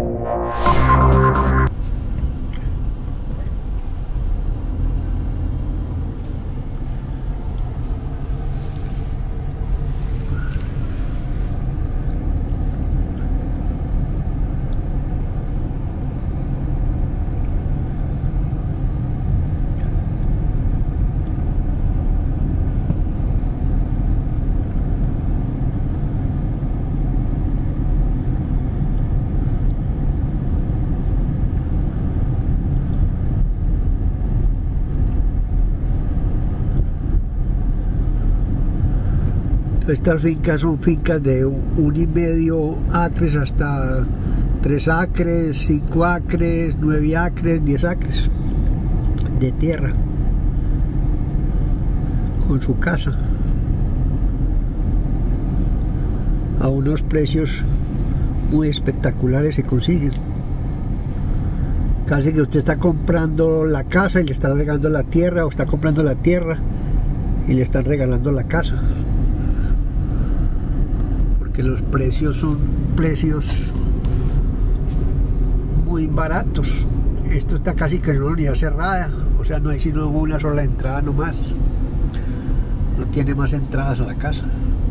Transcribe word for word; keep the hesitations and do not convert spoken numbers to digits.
Estas fincas son fincas de un y medio acres hasta tres acres, cinco acres, nueve acres, diez acres de tierra con su casa a unos precios muy espectaculares se consiguen. Casi que usted está comprando la casa y le está regalando la tierra, o está comprando la tierra y le están regalando la casa, porque los precios son precios muy baratos. Esto está casi que en una unidad cerrada, o sea, no hay sino una sola entrada nomás, no tiene más entradas a la casa.